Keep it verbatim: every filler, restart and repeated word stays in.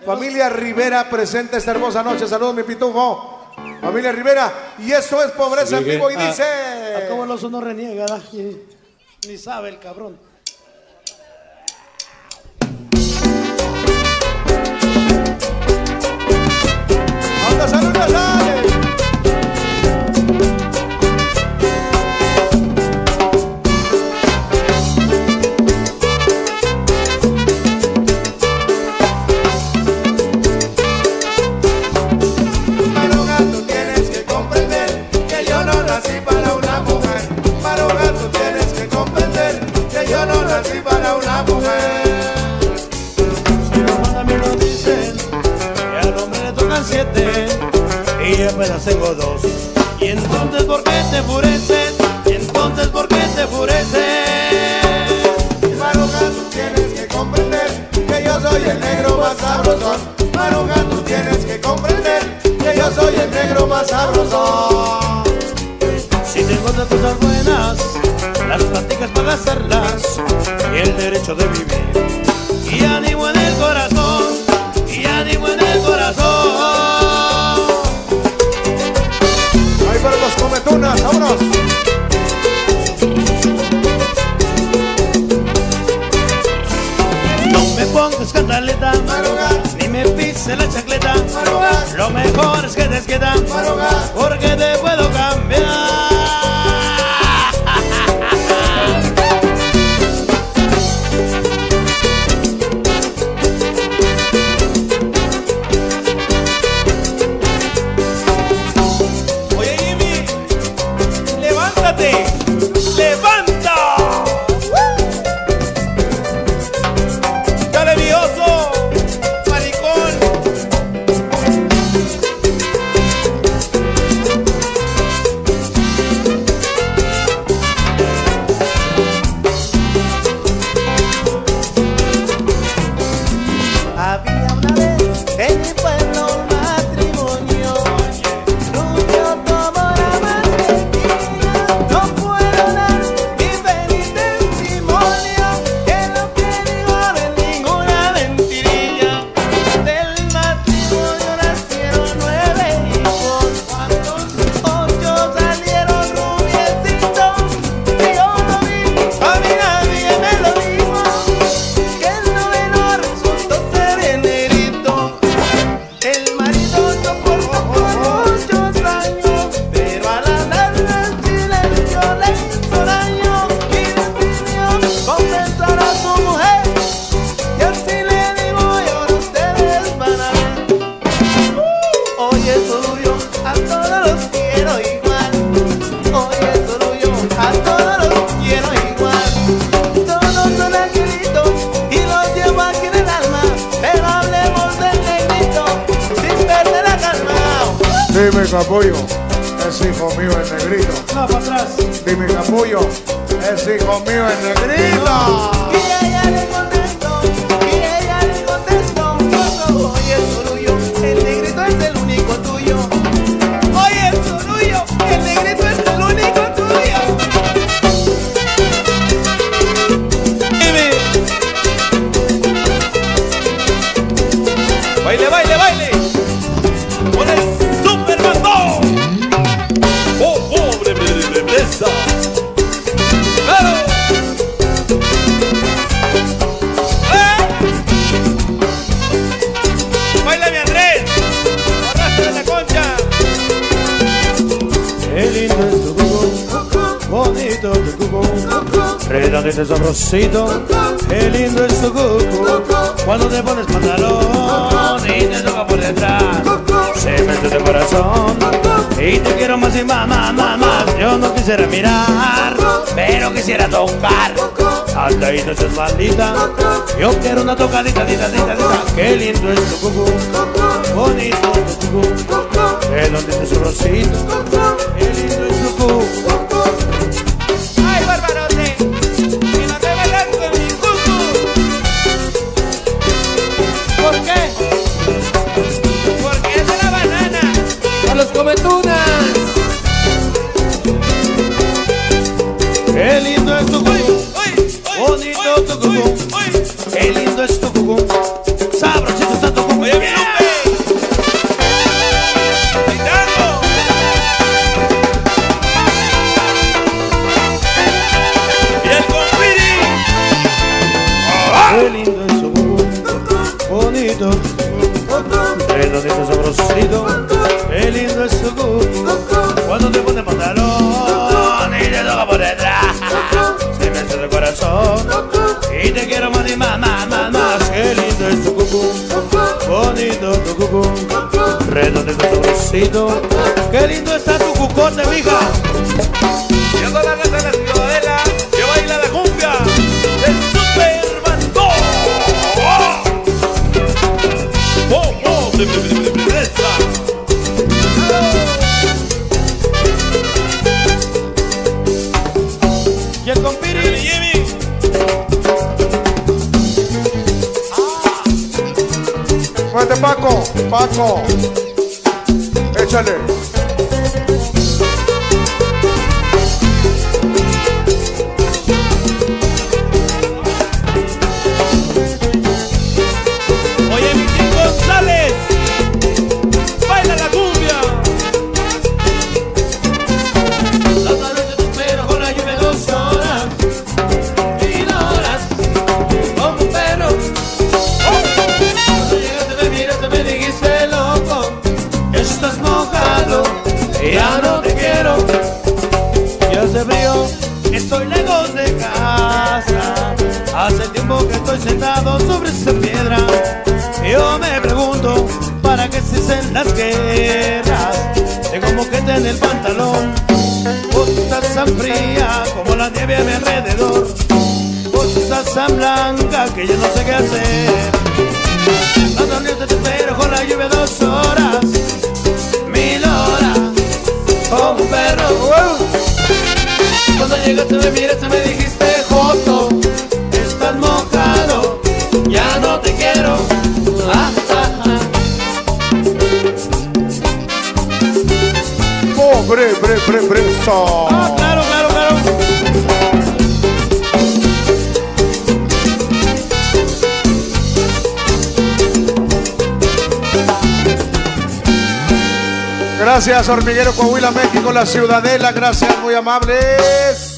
Familia Rivera presenta esta hermosa noche. Saludos, mi pitufo. Familia Rivera. Y esto es Pobreza en Vivo. Y ah, dice... ¿A cómo no no reniega? Ni, ni sabe el cabrón. ¡Anda, salud, sale! Para una mujer, si los mandamientos dicen que al hombre le tocan siete y apenas tengo dos, y entonces ¿por qué te enfureces? Y entonces ¿por qué te enfureces? Maruja, tú tienes que comprender que yo soy el negro más sabrosón. Maruja, tú tienes que comprender que yo soy el negro más sabrosón. Si te encuentras cosas buenas, las platicas para gastarlas y el derecho de vivir, y ánimo en el corazón, y ánimo en el corazón. Ahí para los cometunas, vámonos. No me pongas cantaleta, Maruja, ni me pises la chacleta. Maruja, Lo mejor es que te queda, Maruja, porque te puedo cambiar. ¡Levanta! ¡Dale, viejoso! ¡Maricón! había una vez en mi pueblo un matrimonio. Rubio como la mantequilla. No puedo dar mi feliz testimonio, que no quiero de ninguna mentirilla. Del matrimonio nacieron nueve hijos. ¿Cuántos? Ocho salieron rubiecitos. Que yo lo vi, a mí nadie me lo dijo. Que el noveno resultó ser el negrito. El marido soportó por muchos años, pero a la larga el silencio le hizo daño y decidió confesar a su mujer. Y así le digo yo, ahora ustedes van a ver. Oye, Sorullo, a todos los quiero igual. Oye, Sorullo, a todos los quiero igual. Todos son angelitos y los llevo aquí en el alma, pero hablemos del negrito sin perder la calma. Dime, capullo, es hijo mío el negrito. No, para atrás. Dime, capullo, es hijo mío el negrito. Y ella le contestó, y ella le contestó, oye, Sorullo, el negrito es el único tuyo. Oye, Sorullo, el negrito es el único tuyo. ¡Baile, baile, baile! ¡Con el super bandón! ¡Oh, pobre belleza! ¡Claro! ¡Eh! ¡Baila, mi Andrés! ¡Arrastra la concha! Qué lindo es tu cuco, bonito tu cuco, redondito y sabrosito. Qué lindo es tu cuco, cuando te pones pantalón y te toca por detrás. Se mete de corazón y te quiero más y más, más, más, más. Yo no quisiera mirar, pero quisiera tocar. Altadito es maldita, yo quiero una tocadita, dita, dita, dita. Qué lindo es tu cuco, bonito tu cuco, redondito y sabrosito. Qué lindo es tu cuco. ¡Ay, barbarote! ¡Que no te bailar con mi cucu! ¿Por qué? Porque es de la banana. A los cometunas. Qué lindo es tu cuco, bonito tu cuco. Qué lindo es tu cuco, sabrosito está tu cuco. bonito, redondito, sabrosito, qué lindo es tu cuco. Cuando te pones pantalón y te toca por detrás, se me hace el corazón y te quiero más y más, más, más, más. Qué lindo es tu cuco, bonito tu cuco, redondito, sabrosito, qué lindo está tu cucote, mija. Llegó la raza de la ciudadela que baila la cumbia del Super Bando. ¡Oh, oh! ¡De belleza! Y el compiri Jimmy. Muévete, Paco, Paco. Échale. Oye, Michel González, baila la cumbia. la noche te espero con la lluvia dos horas, mil horas, como un perro. Cuando llegaste me miraste, me dijiste loco, estás mojado, ya no te quiero. Ya hace frío, estoy lejos de casa, hace tiempo que estoy sentado sobre esa piedra. Yo me pregunto, ¿para qué se hacen las guerras? Tengo moquete en el pantalón, vos estás tan fría como la nieve a mi alrededor. Vos estás tan blanca que yo no sé qué hacer. La noche te espero con la lluvia dos horas, mil horas, como un perro. Cuando llegaste me miraste, me dijiste joto, estás mojado, ya no te quiero. Ah, ah, ah. Pobre, bre, bre, breso. Ah, claro, claro, claro. Gracias, Hormiguero Coahuila, México, la Ciudadela. Gracias, muy amables.